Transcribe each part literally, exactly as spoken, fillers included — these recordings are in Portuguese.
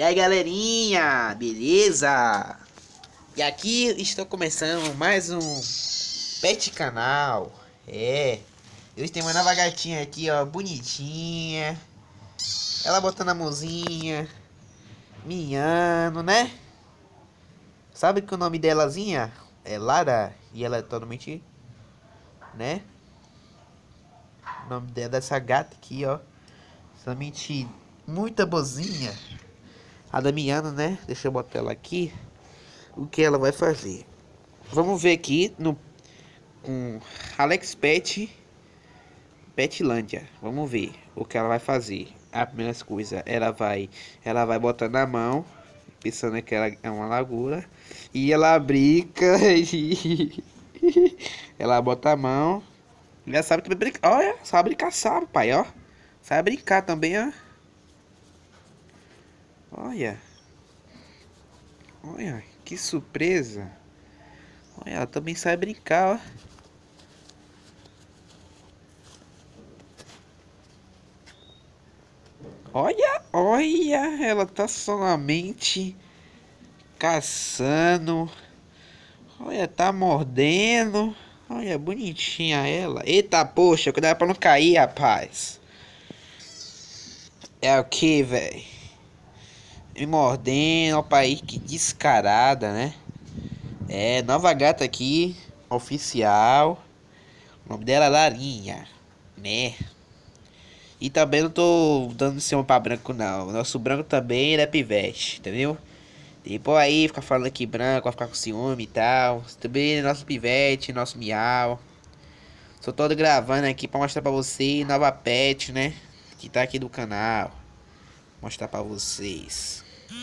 aí, galerinha, beleza? E aqui estou começando mais um Pet Canal. É, hoje tem uma nova gatinha aqui, ó, bonitinha. Ela botando a mãozinha, miando, né? Sabe que o nome delazinha é Lara e ela é totalmente, né? O nome dela, dessa gata aqui, ó, somente muita bozinha. A Damiana, né? Deixa eu botar ela aqui. O que ela vai fazer? Vamos ver aqui no com Alex Pet Petlândia. Vamos ver o que ela vai fazer. A primeira coisa, ela vai, ela vai botar na mão, pensando que ela é uma lagoura, e ela brinca e ela bota a mão. Já sabe também brincar. Olha, sabe brincar, sabe, pai, ó. Sabe brincar também, ó. Olha. Olha, que surpresa. Olha, ela também sabe brincar, ó. Olha, olha, ela tá solamente caçando. Olha, tá mordendo. Olha, bonitinha ela. Eita, poxa, cuidado pra não cair, rapaz. É o que, velho? Me mordendo, opa aí, que descarada, né? É, nova gata aqui, oficial. O nome dela é Larinha, né? E também não tô dando cima pra branco, não. O nosso branco também ele é pivete, entendeu? Depois aí, fica falando que branco vai ficar com ciúme e tal. Também é nosso pivete, nosso miau. Só tô gravando aqui pra mostrar pra vocês nova pet, né? Que tá aqui do canal. Mostrar pra vocês.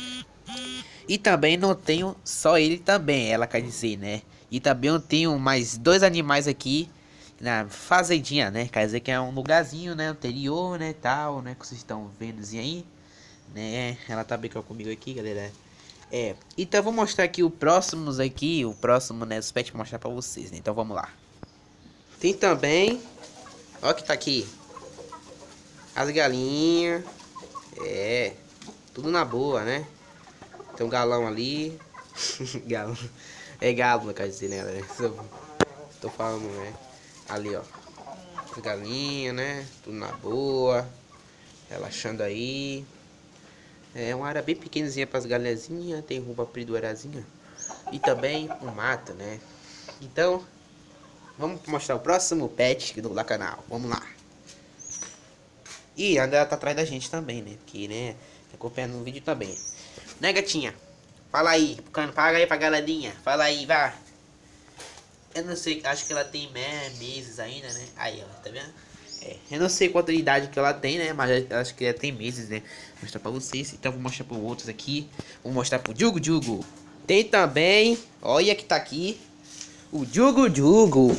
E também não tenho só ele também, ela quer dizer, né? E também eu tenho mais dois animais aqui na fazendinha, né? Quer dizer que é um lugarzinho, né? Anterior, né? Tal, né? Que vocês estão vendo aí, né? Ela tá brincando comigo aqui, galera. É, então eu vou mostrar aqui o próximos aqui, o próximo, né? Os pets mostrar pra vocês, né? Então vamos lá. Tem também, ó que tá aqui, as galinhas. É, tudo na boa, né? Tem um galão ali. Galo. É galo, não quer dizer, né? Tô falando, né? Ali, ó. As galinhas, né? Tudo na boa. Relaxando aí. É uma área bem pequenininha para as galinhazinhas. Tem roupa pridorazinha. E também um mato, né? Então, vamos mostrar o próximo pet do lá canal. Vamos lá. E a Andrea tá atrás da gente também, né? Porque, né? Tá acompanhando o vídeo também. Né, gatinha? Fala aí, paga aí pra galerinha. Fala aí, vá. Eu não sei, acho que ela tem meses ainda, né? Aí, ó, tá vendo? É, eu não sei quanta idade que ela tem, né? Mas acho que ela tem meses, né? Vou mostrar pra vocês. Então vou mostrar para outros aqui. Vou mostrar pro Jugo Jugo. Tem também, olha que tá aqui, o Jugo Jugo.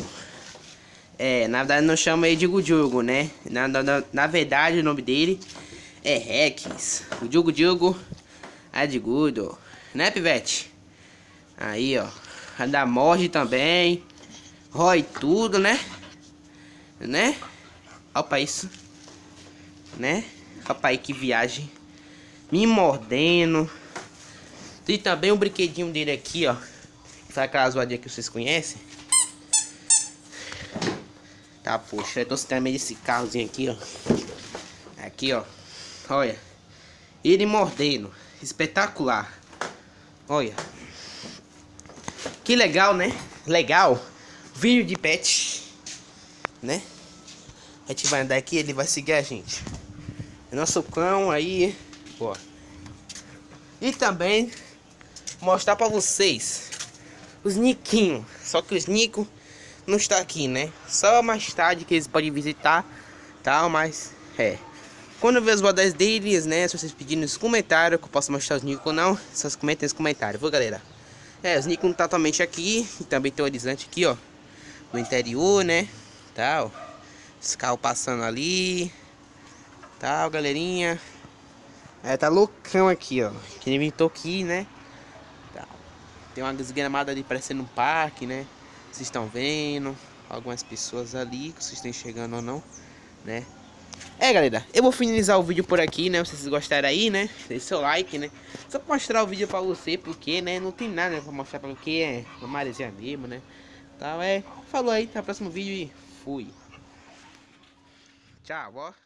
É, na verdade não chama ele de Jugo Jugo, né? Na, na, na verdade o nome dele é Rex. O Jugo Jugo é de Gudo, né, pivete? Aí, ó. Anda morde também. Rói tudo, né? Né? Opa, isso. Né? Opa aí, que viagem. Me mordendo. Tem também um brinquedinho dele aqui, ó. Sabe aquela zoadinha que vocês conhecem? Tá, poxa. Eu tô sentindo meio desse carrozinho aqui, ó. Aqui, ó. Olha. Ele mordendo. Espetacular. Olha. Que legal, né? Legal. Vídeo de pet, né? A gente vai andar aqui, ele vai seguir a gente. É nosso cão aí, ó. E também mostrar pra vocês os Niquinhos. Só que os Nico não está aqui, né? Só mais tarde que eles podem visitar, tal, mas é. Quando eu ver os bodés deles, né? Se vocês pedirem nos comentários que eu posso mostrar os Nico ou não, vocês comentem nos comentários, viu, galera? É, os Nico não tá totalmente aqui. E também tem o horizonte aqui, ó. No interior, né? Tal. Os carros passando ali. Tal, galerinha. É, tá loucão aqui, ó. Que ele inventou aqui, né? Tal. Tem uma desgramada ali parecendo um parque, né? Vocês estão vendo. Algumas pessoas ali, que vocês estão enxergando ou não, né? É, galera, eu vou finalizar o vídeo por aqui, né? Se vocês gostaram aí, né? Deixe seu like, né? Só pra mostrar o vídeo pra você, porque, né? Não tem nada, né, pra mostrar pra que é uma maresia mesmo, né? Então, é... Falou aí, até o próximo vídeo e fui. Tchau, ó.